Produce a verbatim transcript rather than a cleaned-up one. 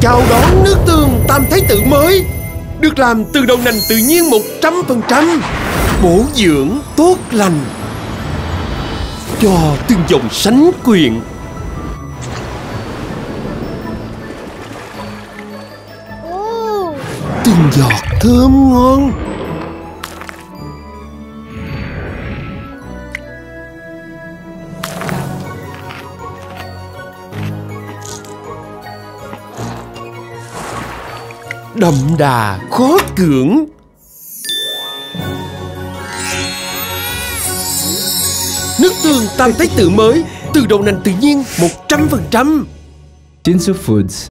Chào đón nước tương Tam Thái Tử mới, được làm từ đậu nành tự nhiên một trăm phần trăm, bổ dưỡng tốt lành, cho từng dòng sánh quyện. Từng giọt thơm ngon. Đậm đà khó cưỡng. Nước tương Tam Thái Tử mới, từ đậu nành tự nhiên một trăm phần trăm. Jinsu Foods.